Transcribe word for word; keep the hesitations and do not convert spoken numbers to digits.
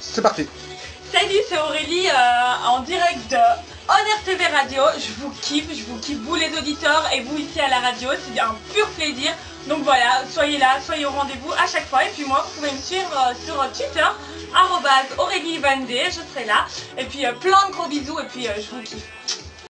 C'est parti. Salut, c'est Aurélie euh, en direct de Honor T V Radio. Je vous kiffe, je vous kiffe vous les auditeurs et vous ici à la radio. C'est un pur plaisir. Donc voilà, soyez là, soyez au rendez-vous à chaque fois. Et puis moi, vous pouvez me suivre euh, sur Twitter, arobase Aurélie Van D, je serai là. Et puis euh, plein de gros bisous et puis euh, je vous kiffe.